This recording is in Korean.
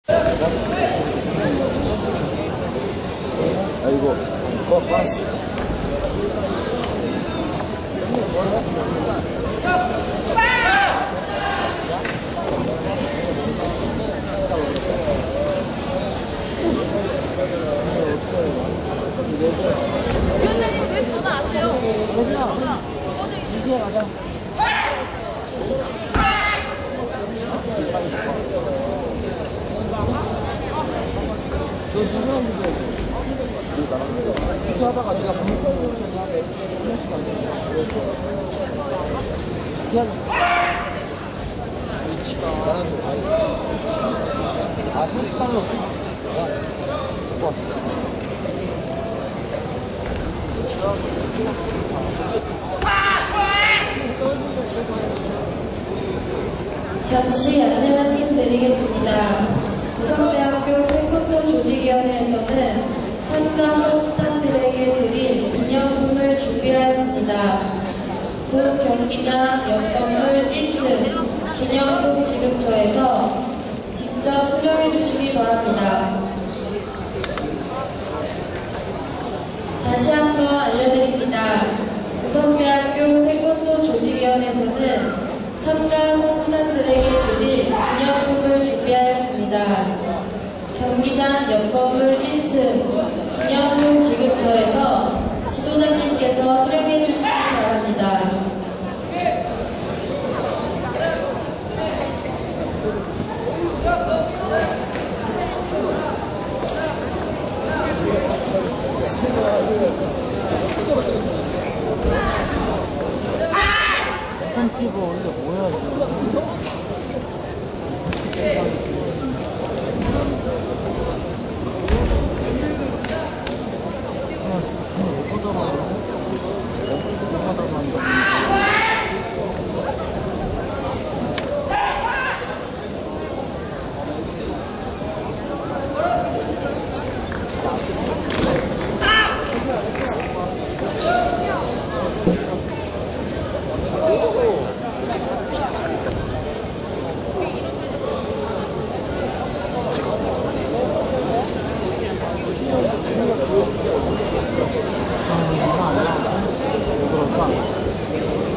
아이고, 그거 봤어. 위원장님 왜 전화 안 돼요? 전화. 2시에 가자. 너 지금 주차하다가 네가 방송을 전화하면 한 번씩 안 쳐. 그냥 위치가 수스타로 잠시 안내 말씀드리겠습니다. 부산대학교 태권도 조직위원회에서는 참가 선수단들에게 드릴 기념품을 준비하였습니다. 본 경기장 옆 건물 1층 기념품 지급처에서 직접 수령해 주시기 바랍니다. 다시 한번 알려드립니다. 부산대학교 태권도 조직위원회에서는 참가 선수단들에게 드릴 기념품을 준비하였습니다. 경기장 옆 건물 1층 기념품 지급처에서 지도자님께서 수령해 주시기 바랍니다. 팬티고 이게 뭐야 이거. 이거 아니야? 왜 그럴까?